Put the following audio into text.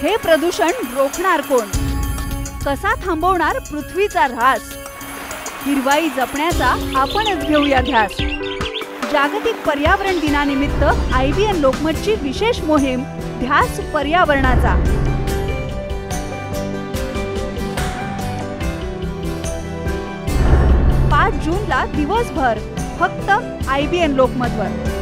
हे प्रदूषण रोखणार कोण? कसा थांबवणार पृथ्वीचा ऱ्हास? हिरवाई जपण्याचा आपणच घेऊया ध्यास। जागतिक पर्यावरण दिनानिमित्त IVN लोकमतची विशेष मोहीम ध्यास पर्यावरणाचा। 5 जूनला दिवसभर फक्त IVN लोकमतवर।